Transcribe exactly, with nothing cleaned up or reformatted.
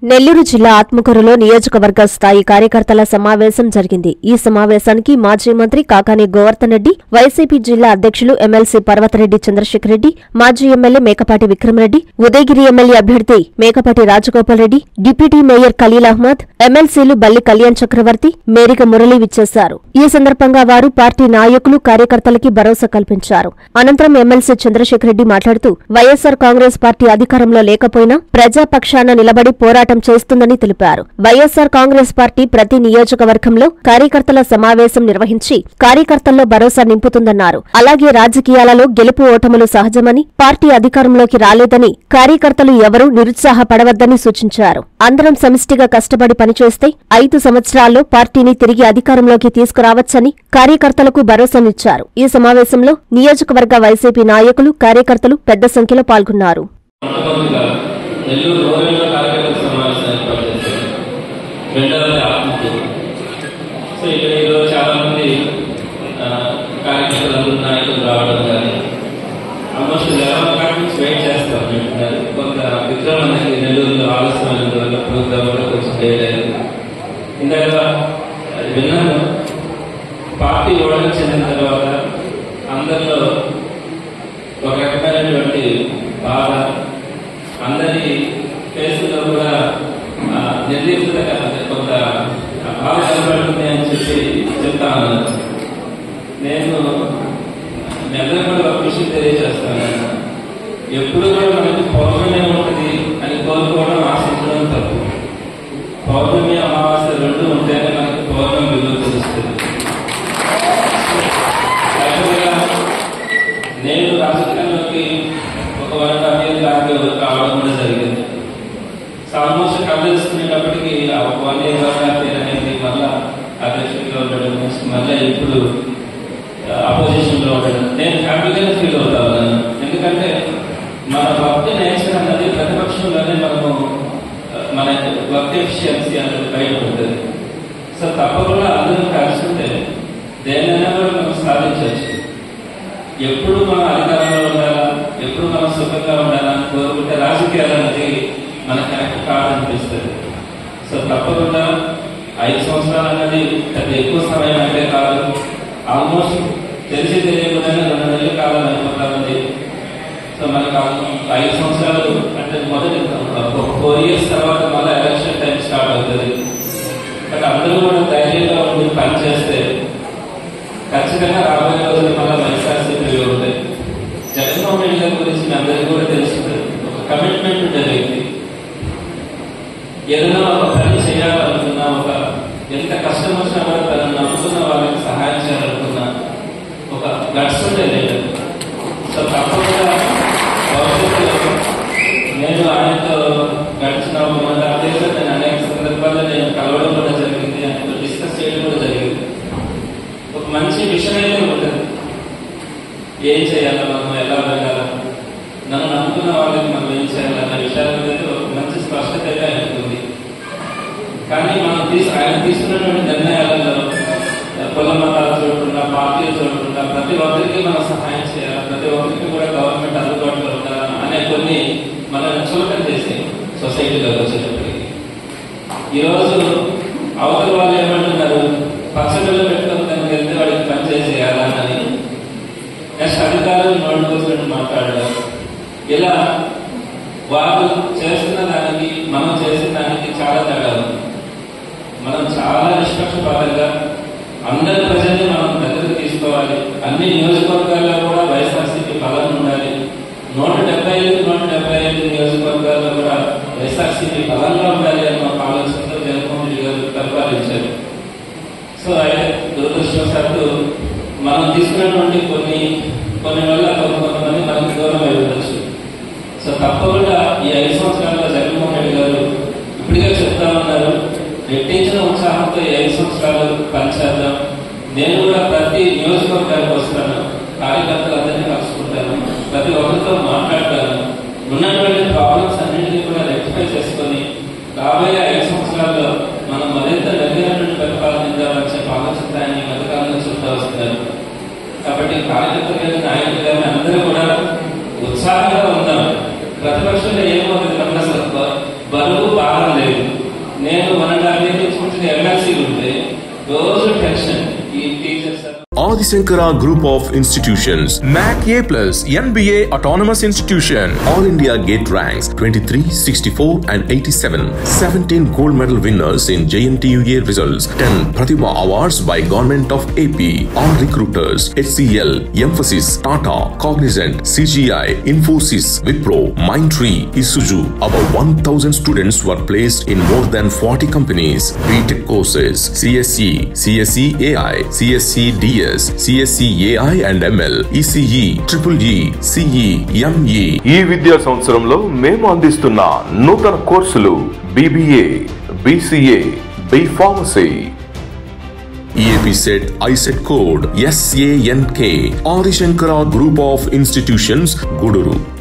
నెల్లూరు జిల్లా ఆత్మకూరులో నియోజకవర్గ స్థాయి కార్యకర్తల సమావేశం జరిగింది. ఈ సమావేశానికి మాజీ మంత్రి కాకాని గోవర్ధన్ రెడ్డి, వైసీపీ జిల్లా అధ్యక్షులు ఎమ్మెల్సీ పర్వతరెడ్డి చంద్రశేఖర్ రెడ్డి, మాజీ ఎమ్మెల్యే మేకపాటి విక్రమరెడ్డి, ఉదయగిరి ఎమ్మెల్యే అభ్యర్థి మేకపాటి రాజగోపాల్ రెడ్డి, డిప్యూటీ మేయర్ ఖలీల్ అహ్మద్, ఎమ్మెల్సీలు బల్లి కళ్యాణ్ చక్రవర్తి, మేరిక మురళి విచ్చేశారు. ఈ సందర్భంగా వారు పార్టీ నాయకులు, కార్యకర్తలకి భరోసా కల్పించారు. అనంతరం ఎమ్మెల్సీ చంద్రశేఖర్ రెడ్డి మాట్లాడుతూ వైఎస్సార్ కాంగ్రెస్ పార్టీ అధికారంలో లేకపోయినా ప్రజాపక్షాన నిలబడి పోరాటం చేస్తుందని తెలిపారు. వైఎస్సార్ కాంగ్రెస్ పార్టీ ప్రతి నియోజకవర్గంలో కార్యకర్తల సమావేశం నిర్వహించి కార్యకర్తల్లో భరోసా నింపుతుందన్నారు. అలాగే రాజకీయాలలో గెలుపు ఓటములు సహజమని, పార్టీ అధికారంలోకి రాలేదని కార్యకర్తలు ఎవరూ నిరుత్సాహపడవద్దని సూచించారు. అందరం సమిష్టిగా కష్టపడి పనిచేస్తే ఐదు సంవత్సరాల్లో పార్టీని తిరిగి అధికారంలోకి తీసుకురావచ్చని కార్యకర్తలకు భరోసానిచ్చారు. ఈ సమావేశంలో నియోజకవర్గ వైసీపీ నాయకులు, కార్యకర్తలు పెద్ద సంఖ్యలో పాల్గొన్నారు. చాలా మంది కార్యకర్తలు నాయకులు రావడం కానీ ఆల్మోస్ట్ లెవెన్ కామెంట్స్ వెయిట్ చేస్తాం. కొంత విక్రమానికి నెల్లూరులో ఆలస్యమైనందు వల్ల ప్రోగ్రామ్ కూడా కొంచెం లేట్ అయింది. ఇందాక విన్నాను, పార్టీ ఓడలు చెందిన తర్వాత అందరిలో ఒక రకమైనటువంటి బాధ, అందరి ఫేసుల్లో కూడా నిర్దిష్ట కొంత బాధ కనబడుతుంది అని చెప్పి చెప్తా ఉన్నాను. నేను మీ అందరూ కూడా ఒక విషయం తెలియజేస్తాను. ఎప్పుడు కూడా మనకి పౌర్ణమి ఉంటుంది అని కోరుకోవడం, ఆశించడం తప్పు. పౌర్ణమి, అమావాస్య రెండు ఉంటేనే మనకి పౌర్ణమి విలువ తెలుస్తుంది. నేను రాజకీయాల్లోకి ఒక వరకు అభ్యర్థి రావడం కూడా జరిగింది. ఆల్మోస్ట్ కలుసుకునేటప్పటికి ఒక వన్ ఇయర్ అనేది మళ్ళా అధ్యక్షుడిగా ఉండడం, మళ్ళీ ఇప్పుడు అపోజిషన్ లో ఉండడం నేను హ్యాపీగానే ఫీల్ అవుతా ఉన్నాను. ఎందుకంటే మన వర్క్ నేచర్ అన్నది ప్రతిపక్షంలోనే మనము మన వర్క్ ఎఫిషియన్సీ అనేది బయట ఉంటుంది. సో తప్పకుండా అందరూ కలిసి దేనైనా కూడా మనం సాధించవచ్చు. ఎప్పుడు మనం అధికారంలో ఉండాలా, ఎప్పుడు మనం సుఖంగా ఉండాలా అని కోరుకుంటే రాజకీయాలు అనేది మనకు కరెక్ట్ కాదనిపిస్తుంది. సో తప్పకుండా ఐదు సంవత్సరాలు అనేది పెద్ద ఎక్కువ సమయం అంటే కాదు. ఆల్మోస్ట్ తెలిసి తెలియకుండానే రెండు నెలల కాలం అయిపోతా ఉంది. సో మనకు ఐదు సంవత్సరాలు అంటే మొదటి ఫోర్ ఇయర్స్ తర్వాత మళ్ళీ ఎలక్షన్ టైం స్టార్ట్ అవుతుంది. బట్ అందరూ కూడా ధైర్యంగా ఉండి పనిచేస్తే ఖచ్చితంగా రాబోయే రోజులు మళ్ళీ వైఎస్ఆర్సీపీ ఉంటాయి. జగన్మోహన్ రెడ్డి గారి గురించి మీ అందరికీ కూడా తెలుస్తుంది. ఒక కమిట్మెంట్ జరిగింది. ఏదైనా ఒక పని చేయాలనుకున్నా, ఒక ఎంత కష్టం వచ్చినా కూడా తనను నమ్ముకున్న వాళ్ళకి సహాయం చేయాలనుకున్నా ఒక గట్స్ ఉంటే లేదు. సో తప్పకుండా భవిష్యత్తులో నేను ఆయనతో గడిచిన ఒక మంది అధ్యక్షులు నేను అనేక సందర్భాల్లో నేను కలవడం కూడా జరిగింది, ఆయనతో డిస్కస్ చేయడం కూడా జరిగింది. ఒక మంచి విషయం అయితే ఉంటుంది, ఏం చేయాలో, మనం ఎలా వెళ్ళాలా, నన్ను నమ్ముకున్న వాళ్ళకి మనం ఏం చేయాలన్న విషయాల మీద ఒక మంచి స్పష్టత అయితే ఆయనకుంది. కానీ మనం తీసు ఆయన తీసుకున్నటువంటి నిర్ణయాలలో కుల మతాలు చూడకుండా, పార్టీలు చూడకుండా ప్రతి ఒక్కరికి మనం సహాయం చేయాలి, ప్రతి ఒక్కరికి కూడా గవర్నమెంట్ అందుబాటులో ఉండాలి అనే కొన్ని మనల్ని చులకన చేసే సొసైటీలోకి వచ్చేటప్పటికి ఈరోజు అవతల వాళ్ళు ఏమంటున్నారు, పచ్చడిలో పెట్టుకుని దానికి వెళ్తే వాడికి పని చేసేయాలని నెక్స్ట్ అధికారులు నోటుకొచ్చినట్టు మాట్లాడడం. ఇలా వాళ్ళు చేస్తున్న దానికి మనం చేసిన దానికి చాలా తేడా ఉంది. మనం చాలా నిష్పక్షపాతంగా అందరి ప్రజల్ని మనం దగ్గరకు తీసుకోవాలి. అన్ని నియోజకవర్గాల్లో కూడా వైఎస్ఆర్సీపీ బలం ఉండాలి. నూట డెబ్బై ఐదు నూట డెబ్బై ఐదు నియోజకవర్గాల్లో కూడా వైఎస్ఆర్సీపీ బలంగా ఉండాలి అన్న ఒక ఆలోచనతో జగన్మోహన్ రెడ్డి గారు పరిపాలించారు. సో అయితే దురదృష్టవశాత్తు మనం తీసుకున్నటువంటి కొన్ని కొన్ని వల్ల కొంతమంది మనకు దూరం అయి ఉండొచ్చు. సో తప్పకుండా ఈ ఐదు సంవత్సరాల్లో జగన్మోహన్ రెడ్డి గారు ఇప్పటికే చెప్తా ఉన్నారు, రెట్టించిన ఉత్సాహంతో ఈ ఐదు సంవత్సరాలు పనిచేద్దాం. నేను కూడా ప్రతి నియోజకవర్గానికి వస్తాను, కార్యకర్తలందరినీ కలుసుకుంటాను, ప్రతి ఒక్కరితో మాట్లాడతాను, ఉన్నటువంటి ప్రాబ్లమ్స్ అన్నింటినీ కూడా రెక్టిఫై చేసుకొని రాబోయే ఐదు సంవత్సరాల్లో మనం మరింత మెరుగైనటువంటి పరిపాలన ఇద్దామని చెప్పి ఆలోచన ఆయన ఈ మధ్యకాలంలో చెప్తా వస్తున్నారు. కాబట్టి కార్యకర్తలు కానీ నాయకులు కానీ అందరూ కూడా ఉత్సాహంగా ఉందాం. ప్రతిపక్షంలో ఏమవుతుంది, అసలు బరువు భారం లేదు. Adi Shankara Group of Institutions, N A C A plus, N B A Autonomous Institution, All India Gate ranks twenty-three, sixty-four and eighty-seven, seventeen gold medal winners in J N T U A results, ten Pratibha Awards by Government of A P, all recruiters, H C L, Emphasis, Tata, Cognizant, C G I, Infosys, Wipro, Mindtree, Isuzu. About one thousand students were placed in more than forty companies. B Tech courses, C S E, C S E A I, C S E D S, C S E A I and M L, E C E, Triple E, C E, M E. ఈ విద్యా సంవత్సరంలో మేము అందిస్తున్న నూతన కోర్సులు B B A, B C A, B Pharmacy. E A P set I set code S A N K. Adi Shankara Group of Institutions, Guduru.